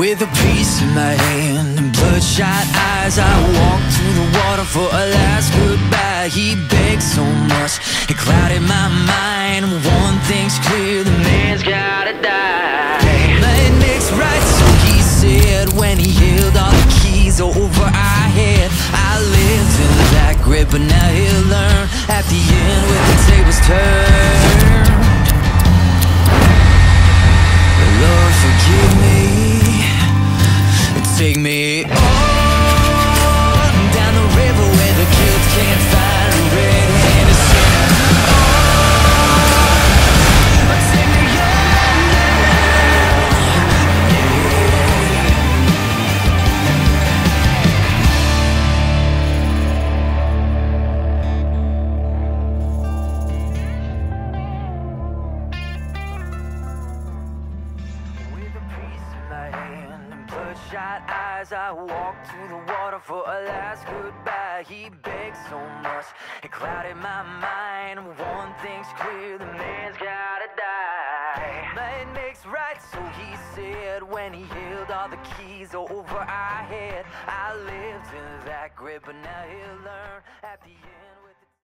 With a piece in my hand and bloodshot eyes, I walked to the water for a last goodbye. He begged so much, it clouded my mind. One thing's clear, the man's gotta die. Nothing makes right, so he said, when he held all the keys over our head. I lived in that grip, but now he'll learn at the end when the tables turn. Lord, forgive me, take me on down the river where the kids can't find a red hand to sing. Oh, take me on with a piece in my hand and bloodshot eyes, I walked to the water for a last goodbye. He begged so much, it clouded my mind. One thing's clear, the man's gotta die. Man makes right, so he said, when he held all the keys over our head. I lived in that grip, but now he'll learn at the end.